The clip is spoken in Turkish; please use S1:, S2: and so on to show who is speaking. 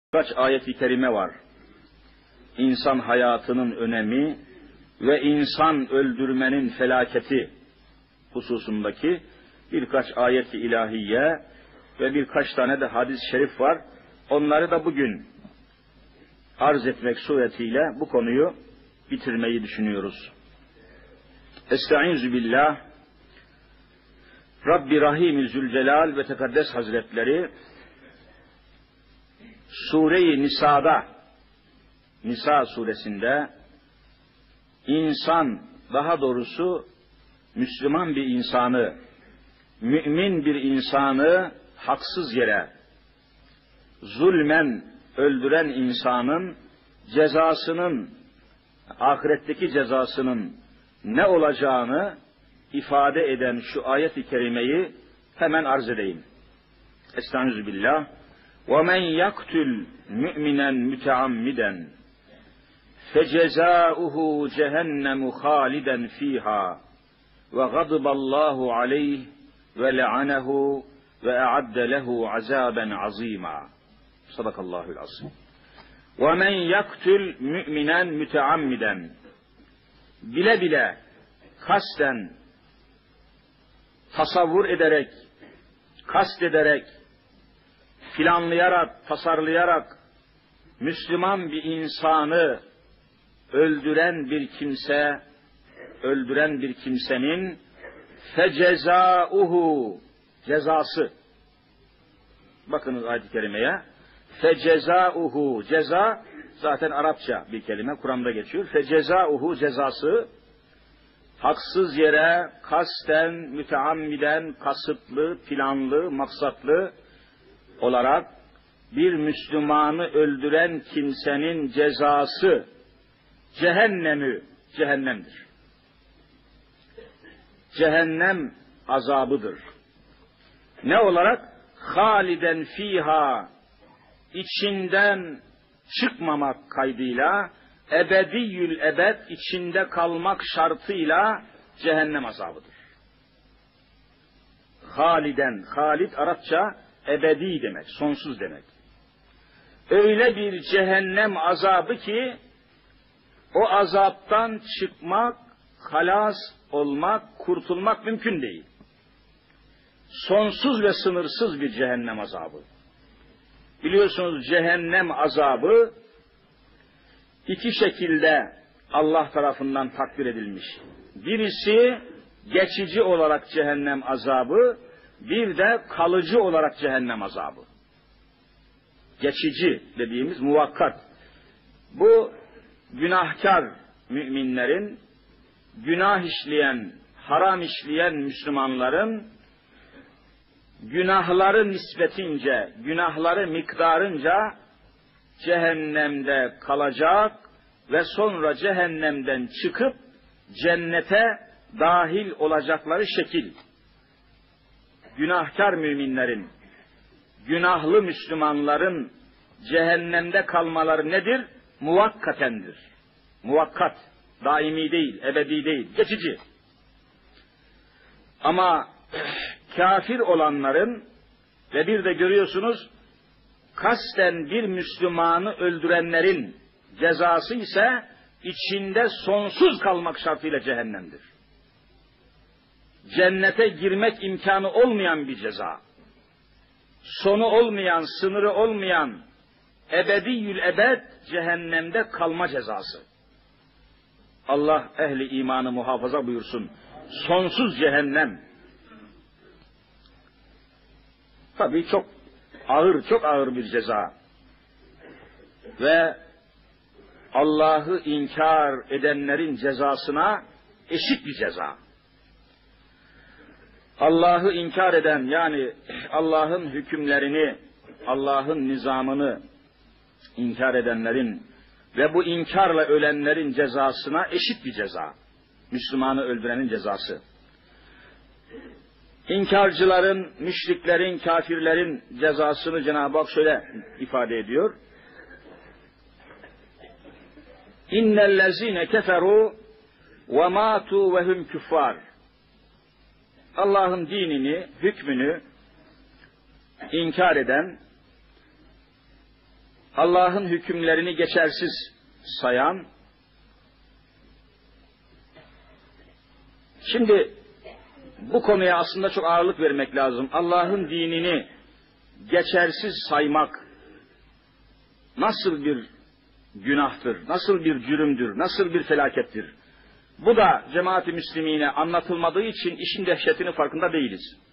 S1: Kaç ayet-i kerime var. İnsan hayatının önemi ve insan öldürmenin felaketi hususundaki birkaç ayet-i ilahiye ve birkaç tane de hadis-i şerif var. Onları da bugün arz etmek suretiyle bu konuyu bitirmeyi düşünüyoruz. Estaizu billah. Rabbi Rahim-i Zülcelal ve Tekaddes Hazretleri Sure-i Nisa'da, Nisa suresinde insan, daha doğrusu Müslüman bir insanı, mümin bir insanı haksız yere zulmen öldüren insanın cezasının, ahiretteki cezasının ne olacağını ifade eden şu ayet-i kerimeyi hemen arz edeyim. Estağfirullah. وَمَنْ يَقْتُلْ مُؤْمِنًا مُتَعَمِّدًا فَجَزَاؤُهُ جَهَنَّمُ خَالِدًا فِيهَا وَغَضِبَ اللّٰهُ عَلَيْهِ وَلَعَنَهُ وَأَعَدَّ لَهُ عَذَابًا عَظِيمًا. Sadakallahul azim. وَمَنْ يَقْتُلْ مُؤْمِنًا مُتَعَمِّدًا bile bile, kasten, tasavvur ederek, kast ederek, planlayarak, tasarlayarak Müslüman bir insanı öldüren bir kimsenin fecezauhu, cezası. Bakınız ayet-i kerimeye. Fecezauhu, ceza zaten Arapça bir kelime, Kur'an'da geçiyor. Fecezauhu, cezası, haksız yere, kasten, müteammiden, kasıtlı, planlı, maksatlı olarak bir Müslümanı öldüren kimsenin cezası cehennemdir. Cehennem azabıdır. Ne olarak? Haliden fiha, içinden çıkmamak kaydıyla, ebediyyül ebed, içinde kalmak şartıyla cehennem azabıdır. Haliden, halid Arapça ebedi demek, sonsuz demek. Öyle bir cehennem azabı ki o azaptan çıkmak, halas olmak, kurtulmak mümkün değil. Sonsuz ve sınırsız bir cehennem azabı. Biliyorsunuz cehennem azabı iki şekilde Allah tarafından takdir edilmiş. Birisi geçici olarak cehennem azabı, bir de kalıcı olarak cehennem azabı. Geçici dediğimiz muvakkat. Bu günahkar müminlerin, günah işleyen, haram işleyen Müslümanların günahları nispetince, günahları miktarınca cehennemde kalacak ve sonra cehennemden çıkıp cennete dahil olacakları şekil. Günahkar müminlerin, günahlı Müslümanların cehennemde kalmaları nedir? Muvakkatendir. Muvakkat, daimi değil, ebedi değil, geçici. Ama kafir olanların ve bir de görüyorsunuz kasten bir Müslümanı öldürenlerin cezası ise içinde sonsuz kalmak şartıyla cehennemdir. Cennete girmek imkanı olmayan bir ceza. Sonu olmayan, sınırı olmayan, ebediyyül ebed cehennemde kalma cezası. Allah ehli imanı muhafaza buyursun. Sonsuz cehennem. Tabii çok ağır bir ceza. Ve Allah'ı inkar edenlerin cezasına eşit bir ceza. Allah'ı inkar eden, yani Allah'ın hükümlerini, Allah'ın nizamını inkar edenlerin ve bu inkarla ölenlerin cezasına eşit bir ceza. Müslümanı öldürenin cezası. İnkarcıların, müşriklerin, kafirlerin cezasını Cenab-ı Hak şöyle ifade ediyor. İnnellezîne keferû ve mâtû ve hum küffâr. Allah'ın dinini, hükmünü inkar eden, Allah'ın hükümlerini geçersiz sayan, şimdi bu konuya aslında çok ağırlık vermek lazım. Allah'ın dinini geçersiz saymak nasıl bir günahtır, nasıl bir cürümdür, nasıl bir felakettir? Bu da cemaat-i müslimine anlatılmadığı için işin dehşetini farkında değiliz.